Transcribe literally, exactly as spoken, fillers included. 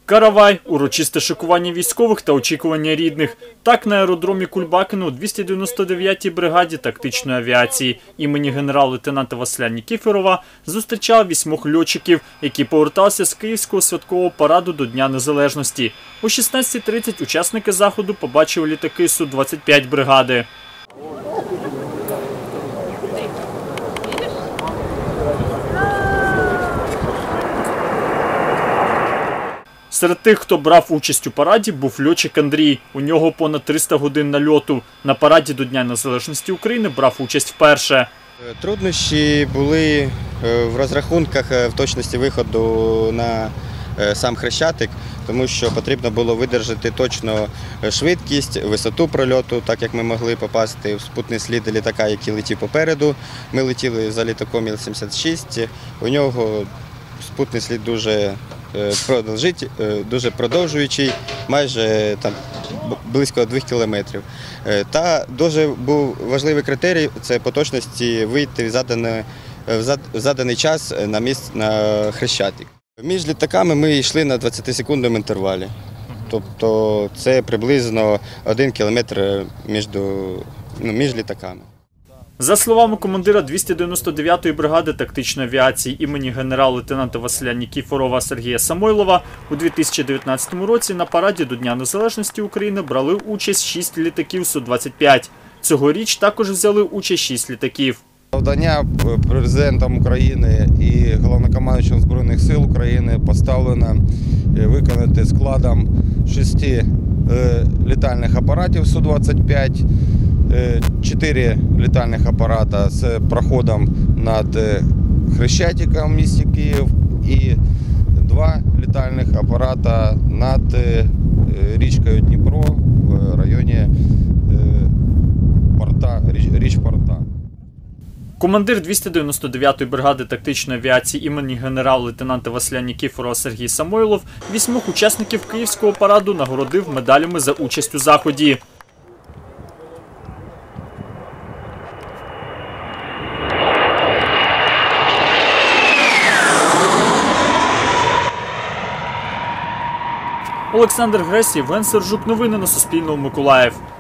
Каравай – урочисте шикування військових та очікування рідних. Так, на аеродромі Кульбакіно у двісті дев'яносто дев'ятій бригаді тактичної авіації імені генерал-лейтенанта Василя Нікіфорова зустрічав вісьмох льотчиків, які поверталися з Київського святкового параду до Дня Незалежності. О шістнадцятій тридцять учасники заходу побачили літаки Су двадцять п'ять бригади. Серед тих, хто брав участь у параді, був льотчик Андрій. У нього понад триста годин нальоту. На параді до Дня Незалежності України брав участь вперше. Труднощі були в розрахунках в точності виходу на сам Хрещатик, тому що потрібно було видержати точно швидкість, висоту прольоту, так як ми могли попасти в спутний слід літака, який летів попереду. Ми летіли за літаком Іл сімдесят шість, у нього спутний слід дуже дуже продовжуючий, майже там близько двох кілометрів. Та дуже був важливий критерій – це по точності вийти в заданий, в заданий час на місце на Хрещатик. Між літаками ми йшли на двадцятисекундному інтервалі. Тобто це приблизно один кілометр між, ну, між літаками. За словами командира двісті дев'яносто дев'ятої бригади тактичної авіації імені генерал-лейтенанта Василя Нікіфорова Сергія Самойлова, у дві тисячі дев'ятнадцятому році на параді до Дня Незалежності України брали участь шість літаків Су двадцять п'ять. Цьогоріч також взяли участь шість літаків. Завдання президентом України і головнокомандуючим Збройних сил України поставлено виконати складом шести літальних апаратів Су двадцять п'ять, чотири літальних апарата з проходом над Хрещатиком в місті Київ і два літальних апарата над річкою Дніпро в районі порта, річ порта. Командир двісті дев'яносто дев'ятої бригади тактичної авіації імені генерал-лейтенанта Василя Нікіфорова Сергій Самойлов вісьмох учасників Київського параду нагородив медалями за участь у заході. Олександр Гресь, Євген Сержук. Новини на Суспільному. Миколаїв.